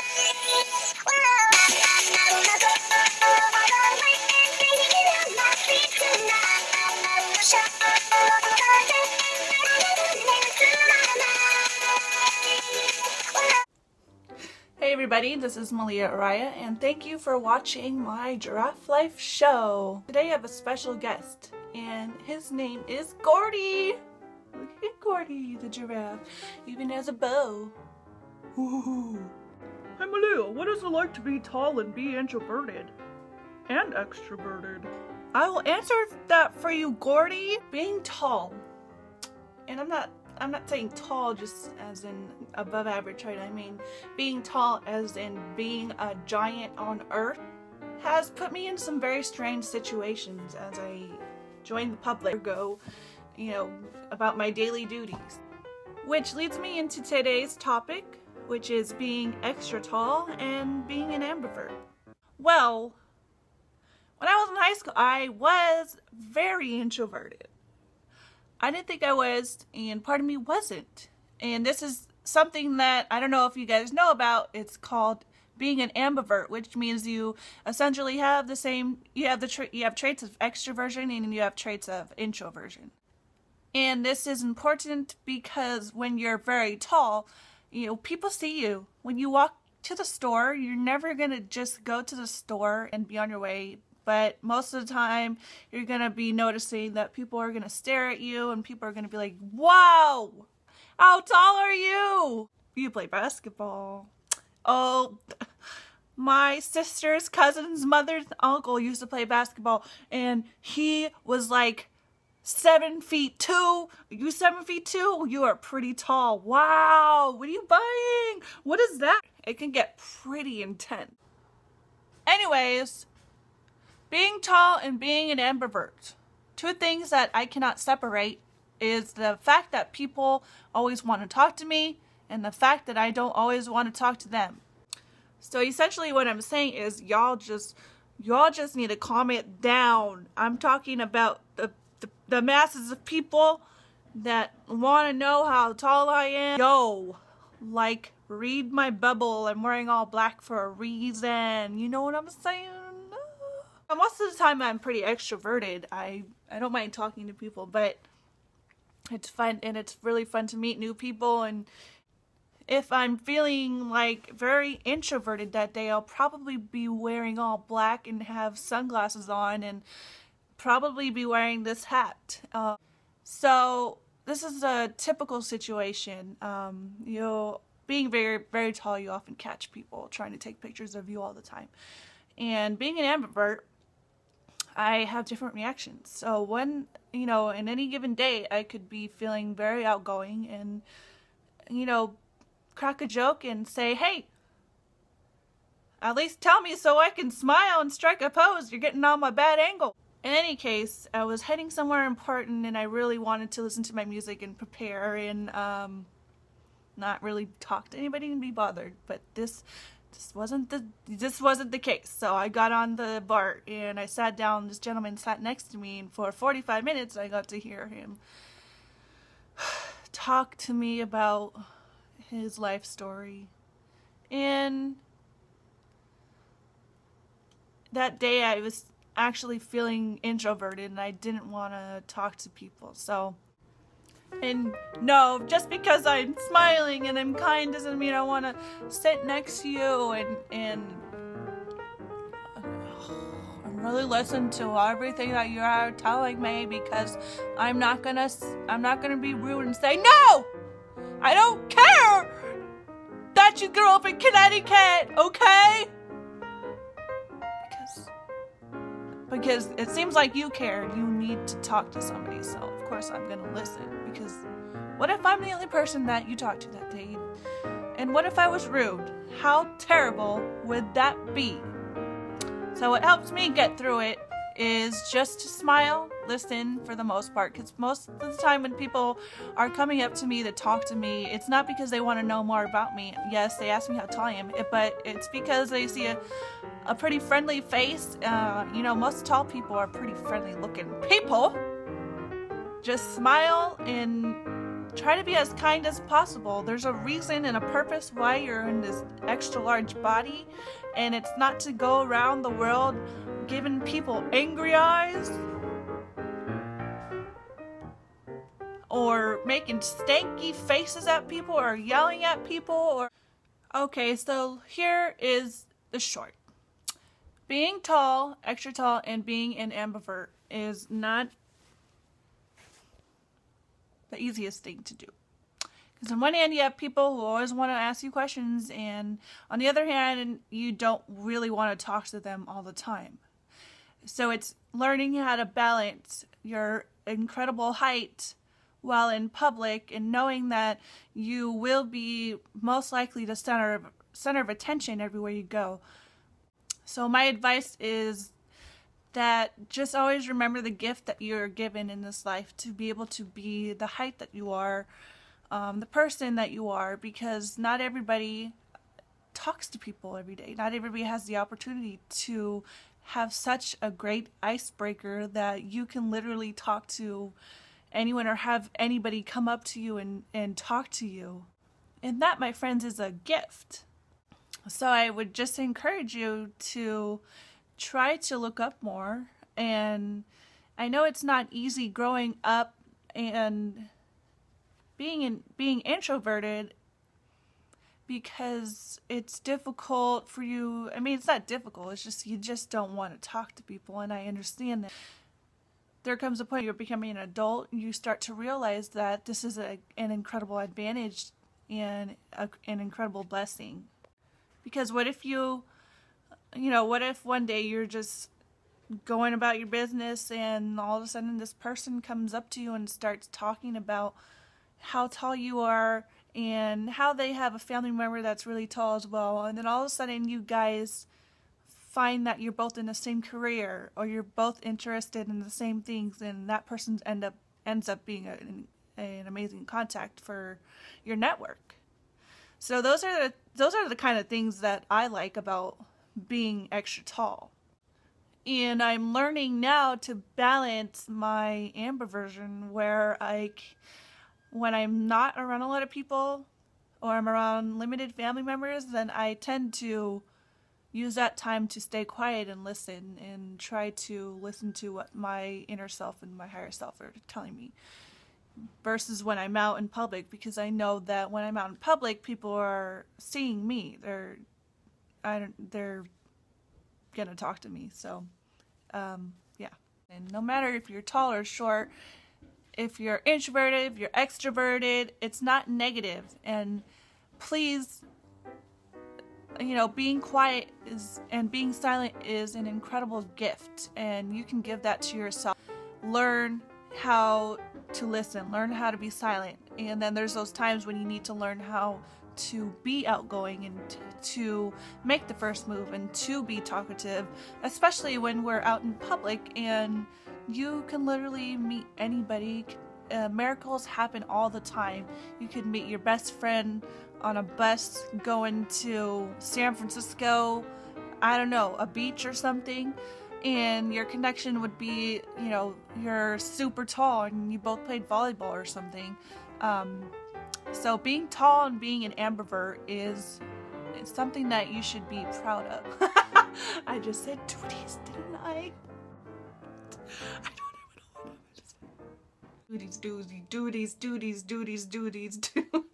Hey everybody, this is Malia and thank you for watching my Giraffe Life show. Today I have a special guest and his name is Gordy. Look at Gordy the giraffe, even has a bow. Ooh. Hey Malia, what is it like to be tall and be introverted? And extroverted? I will answer that for you, Gordy. Being tall, and I'm not saying tall just as in above average height. I mean being tall as in being a giant on Earth has put me in some very strange situations as I joined the public about my daily duties. Which leads me into today's topic, which is being extra tall and being an ambivert. Well, when I was in high school, I was very introverted. I didn't think I was, and part of me wasn't. And this is something that I don't know if you guys know about. It's called being an ambivert, which means you essentially have the same, you have traits of extroversion and you have traits of introversion. And this is important because when you're very tall, people see you. When you walk to the store, you're never gonna just go to the store and be on your way. But most of the time, you're going to be noticing that people are going to stare at you and people are going to be like, wow, how tall are you? You play basketball. Oh, my sister's cousin's mother's uncle used to play basketball and he was like 7'2". You 7'2"? You are pretty tall. Wow, what are you buying? What is that? It can get pretty intense. Anyways, being tall and being an ambivert, two things that I cannot separate is the fact that people always want to talk to me and the fact that I don't always want to talk to them. So essentially what I'm saying is y'all just need to calm it down. I'm talking about the masses of people that want to know how tall I am. Yo, like, read my bubble. I'm wearing all black for a reason. You know what I'm saying? Most of the time I'm pretty extroverted. I don't mind talking to people, but it's fun and it's really fun to meet new people. And if I'm feeling like very introverted that day, I'll probably be wearing all black and have sunglasses on and probably be wearing this hat. So this is a typical situation. Being very, very tall, you often catch people trying to take pictures of you all the time. And being an ambivert, I have different reactions. So when, in any given day, I could be feeling very outgoing and, crack a joke and say, hey, at least tell me so I can smile and strike a pose. You're getting on my bad angle. In any case, I was heading somewhere important and I really wanted to listen to my music and prepare and not really talk to anybody and be bothered. But this wasn't the case. So I got on the BART and I sat down. This gentleman sat next to me, and for 45 minutes I got to hear him talk to me about his life story. And that day I was actually feeling introverted and I didn't want to talk to people. So, and no, just because I'm smiling and I'm kind doesn't mean I want to sit next to you and really listen to everything that you're telling me, because I'm not gonna be rude and say, no, I don't care that you grew up in Connecticut, okay? Because it seems like you care and you need to talk to somebody, so of course I'm gonna listen, because what if I'm the only person that you talked to that day? And what if I was rude? How terrible would that be? So what helps me get through it is just to smile, listen for the most part, because most of the time when people are coming up to me to talk to me, it's not because they want to know more about me. Yes, they ask me how tall I am, but it's because they see a pretty friendly face. Most tall people are pretty friendly looking people. Just smile and Try to be as kind as possible. There's a reason and a purpose why you're in this extra large body, and it's not to go around the world giving people angry eyes or making stanky faces at people or yelling at people or... Okay, so here is the short. Being tall, extra tall, and being an ambivert is not the easiest thing to do. Because on one hand, you have people who always want to ask you questions, and on the other hand, you don't really want to talk to them all the time. So it's learning how to balance your incredible height while in public and knowing that you will be most likely the center of attention everywhere you go. So my advice is that just always remember the gift that you're given in this life to be able to be the height that you are, the person that you are, because not everybody talks to people every day. Not everybody has the opportunity to have such a great icebreaker that you can literally talk to anyone or have anybody come up to you and talk to you. And that, my friends, is a gift. So I would just encourage you to try to look up more. And I know it's not easy growing up and being introverted, because it's difficult for you. I mean, it's not difficult, it's just you just don't want to talk to people, and I understand that. There comes a point you're becoming an adult and you start to realize that this is an incredible advantage and an incredible blessing. Because what if what if one day you're just going about your business and all of a sudden this person comes up to you and starts talking about how tall you are and how they have a family member that's really tall as well, and then all of a sudden you guys find that you're both in the same career or you're both interested in the same things, and that person ends up being an amazing contact for your network. So those are the kind of things that I like about being extra tall. And I'm learning now to balance my ambiversion where when I'm not around a lot of people or I'm around limited family members, then I tend to use that time to stay quiet and listen and try to listen to what my inner self and my higher self are telling me. Versus when I'm out in public, because I know that when I'm out in public, people are seeing me. They're gonna talk to me. So, yeah. And no matter if you're tall or short, if you're introverted, if you're extroverted, it's not negative. And please, being quiet and being silent is an incredible gift, and you can give that to yourself. Learn how to listen, learn how to be silent, and then there's those times when you need to learn how to be outgoing and to make the first move and to be talkative, especially when we're out in public and you can literally meet anybody. Miracles happen all the time. You could meet your best friend on a bus going to San Francisco, I don't know, a beach or something, and your connection would be, you're super tall and you both played volleyball or something. So being tall and being an ambivert is something that you should be proud of. I just said duties, didn't I? I don't even know what I just said. Duties.